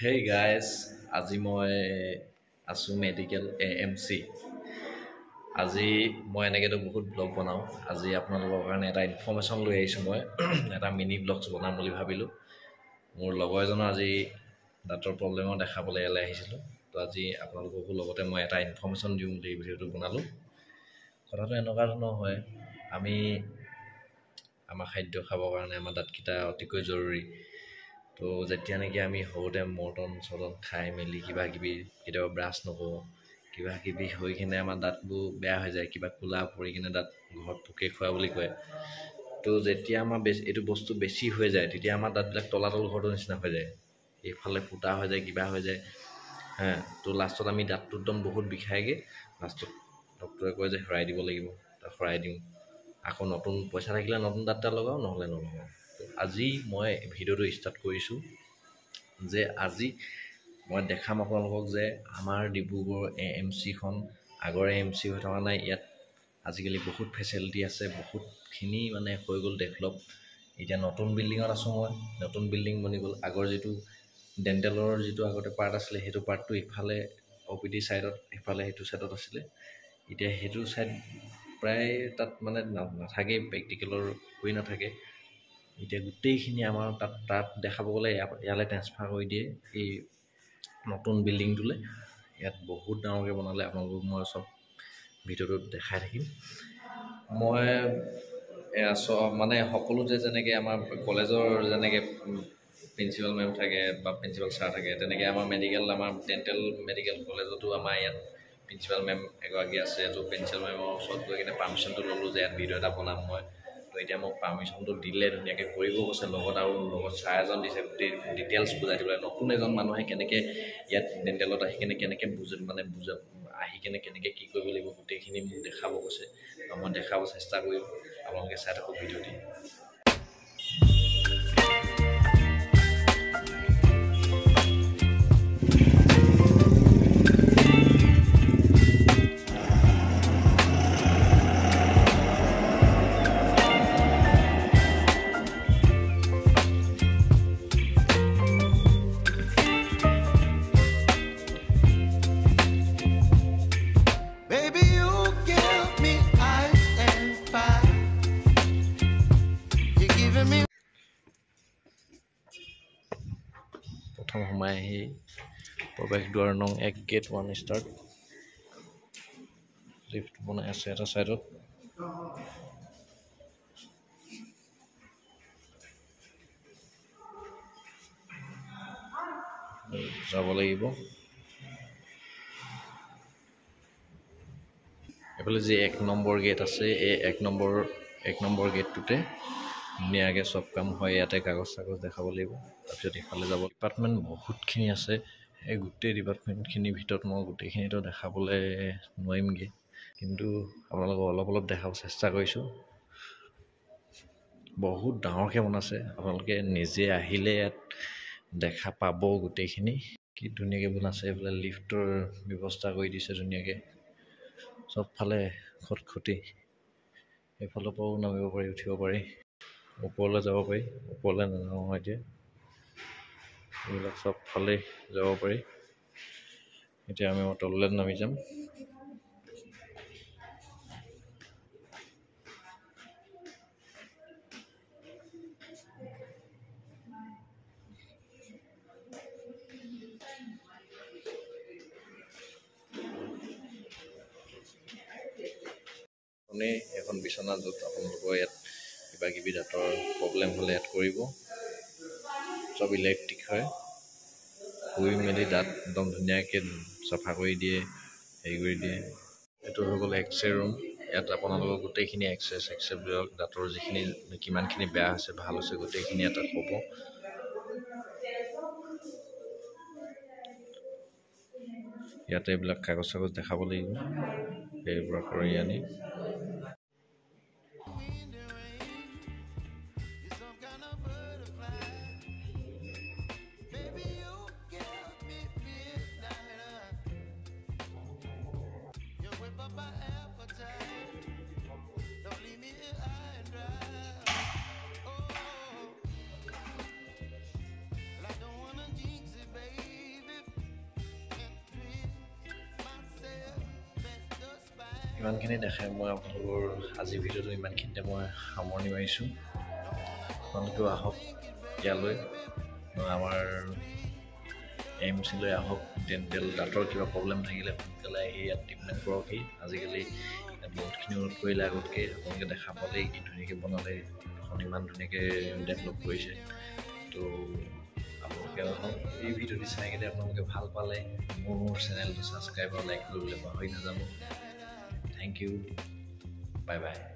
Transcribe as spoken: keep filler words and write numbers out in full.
Hey guys, আজি মই আছো মেডিকেল A M C আজি মই এনেকেতো বহুত ব্লগ বনাও আজি আপোনালোকৰ কাৰণে এটা ইনফৰমেশন লৈ আহিছো মই এটা মিনি ব্লগছ বনাম বুলি ভাবিলো মোৰ লগৰ এজনৰ আজি দাঁতৰ প্ৰবলেম দেখাবলৈ এলাই আহিছিল তো আজি আপোনালোককো লগতে মই এটা ইনফৰমেশন দিম বুলি ভিডিওটো বনালো কথাটো এনেকুৱা ধৰণৰ হয় আমি আমাৰ খাদ্য খাবৰ কাৰণে আমাৰ দাঁতকিটা অতিকৈ জৰুৰী তো যেতিয়া নেকি আমি হওতে মৰ্টন সদন খাই মেলি কিবা কিবি কেতিয়াবা ব্ৰাছ নকৰো কিবা কিবি হৈ কিনে আমাৰ দাঁতবোৰ বেয়া হৈ যায় কিবা কুলা পৰি কিনে দাঁত ঘৰত পোকে খোৱা বুলি কয় তো যেতিয়া আমাৰ এইটো বস্তু বেছি হৈ যায় তেতিয়া আমাৰ দাঁতবিলাক তলাতল ঘৰৰ নিচিনা হৈ যায় এইফালে ফুটা হৈ যায় কিবা হৈ যায় হ্যাঁ তো লাষ্টত আমি দাঁতটো একদম বহুত বিষায়গে লাষ্টত ডক্টৰে কয় যে হৰাই দিব লাগিব তা হৰাই দিম আকৌ নতুন পইচা থাকিলে নতুন দাঁতটা লগাও নহলে নলগাও আজি মই ভিডিওটো ষ্টাৰ্ট কৰিছো যে আজি মই দেখাম আপোনালোকক যে আমাৰ ডিব্ৰুগড় A M C খন আগৰ A M C হৈ থকা নাই ইয়াত আজিকালি বহুত ফেচিলিটি আছে বহুত খিনি মানে হৈ গল ডেভেলপ এতিয়া নতুন বিল্ডিংত আছো মই নতুন বিল্ডিং বনি গল আগৰ যেটো ডেন্টেলৰ যেটো আগতে পাৰ্ট আছিল হেতু পাৰ্টটো ইফালে O P D সাইডত ইফালে হেতু সাইডত আছিল এতিয়া হেতু সাইড প্ৰায় তাত মানে নাথাকে প্ৰ্যাকটিক্যালৰ হৈ নাথাকে এতিয়া গুটেইখিনি আমাৰ তাত তাত দেখাব গলে ইয়ালে ট্ৰান্সফাৰ কৰি দিয়ে এই নতুন বিল্ডিংটোলে ইয়াত বহুত ডাঙৰকে বনালে আপোনালোকক মই সব ভিডিওটো দেখাই থাকিম মই মানে সকলো যে যেনেকে আমাৰ কলেজৰ যেনেকে প্ৰিন্সিপাল মেম থাকে বা প্ৰিন্সিপাল ছাৰ থাকে তেনেকে আমাৰ মেডিকেল আমাৰ ডেন্টেল মেডিকেল কলেজতো আমাৰ ইয়াত প্ৰিন্সিপাল মেম এগৰাকী আছে তো প্ৰিন্সিপাল মেমৰ ওচৰত গৈ কিনে পাৰমিশনটো ললো যে ইয়াত ভিডিও এটা বনাম মই তো এতিয়া মোক পাৰমিশনটো দিলে ধুনিয়াকে কৰিব কৈছে লগত আৰু লগত ছাৰ এজন দিছে ডিটেইলছ বুজাই দিবলৈ নতুন এজন মানুহে কেনেকে ইয়াত ডেন্টেলত আহি কেনে কেনেকে বুজে মানে বুজা আহি কেনে কেনেকে কি কৰিব লাগিব গোটেইখিনি মোক দেখাব কৈছে মই দেখাব চেষ্টা কৰিম আপোনালোকে চাই থাকক ভিডিওটি প্ৰথম সময় আহি প্ৰবেশ দুৱাৰ নং এক গেট ওৱান ষ্টাৰ্ট লিফট বনাই আছে এটা সাইডত যাব লাগিব এফালে যে এক নম্বৰ গেট আছে এই এক নম্বৰ এক নম্বৰ গেটটোতে নিয়াগে সব কাম হয় ইয়াতে কাগজ কাগজ দেখাব লাগিব তাৰপিছত ইফালে যাব ডিপাৰ্টমেন্ট বহুতখিনি আছে এই গুটেই ডিপাৰ্টমেন্টখিনি ভিতৰত মই গুটেইখিনিটো দেখাবলৈ নোৱাৰিমগে কিন্তু আপোনালোকক অলপ অলপ দেখাব চেষ্টা কৰিছো বহুত ডাঙৰকে বনাছে আপোনালোকে নিজে আহিলে ইয়াত দেখা পাব গুটেইখিনি কি ধুনিয়াকে বনাছে এফালে লিফটৰ ব্যৱস্থা কৰি দিছে ধুনিয়াকে সব ফালে খটখটি এফালৰ পৰাও নামিব পাৰি উঠিব পাৰি ওপৰলৈ যাব পাৰি ওপৰলৈ নাযাওঁ এতিয়া এইবিলাক সব ফালে যাব পাৰি এতিয়া আমি তললৈ নামি যাম আপুনি এখন বিছনা য'ত আপোনালোকৰ ইয়াত কিবা কিবি দাঁতৰ প্ৰবলেম হ'লে ইয়াত কৰিব সব ইলেক্ট্ৰিক হয় শুই মেলি দাঁত একদম ধুনীয়াকৈ চাফা কৰি দিয়ে হেৰি কৰি দিয়ে এইটো হৈ গ'ল এক্সৰে ৰুম ইয়াত আপোনালোকৰ গোটেইখিনি এক্সৰে এক্সৰে বিলাক দাঁতৰ যিখিনি কিমানখিনি বেয়া হৈছে ভাল হৈছে গোটেইখিনি ইয়াত হ'ব ইয়াতে এইবিলাক কাগজ কাগজ দেখাব লাগিব এইবোৰ কৰি আনি Baby ইমানখিনি দেখাই মই আপোনালোকৰ আজি ভিডিঅ'টো ইমানখিনিতে মই সামৰণি মাৰিছোঁ আপোনালোকেও আহক ইয়ালৈ আমাৰ এ এম চি লৈ আহক ডেণ্টেল দাঁতৰ কিবা প্ৰব্লেম থাকিলে সোনকালে আহি ইয়াত ট্ৰিটমেণ্ট কৰকহি আজিকালি ইয়াত বহুতখিনি উন্নত কৰিলে আগতকৈ আপোনালোকে দেখা পালে কি ধুনীয়াকৈ বনালে এখন ইমান ধুনীয়াকৈ ডেভেলপ কৰিছে তো আপোনালোকে আহক এই ভিডিঅ'টো চাই কেনে আপোনালোকে ভাল পালে মোৰ মোৰ চেনেলটো ছাবস্ক্ৰাইব আৰু লাইক কৰিবলৈ পাহৰি নাযাব থেংক ইউ বাই বাই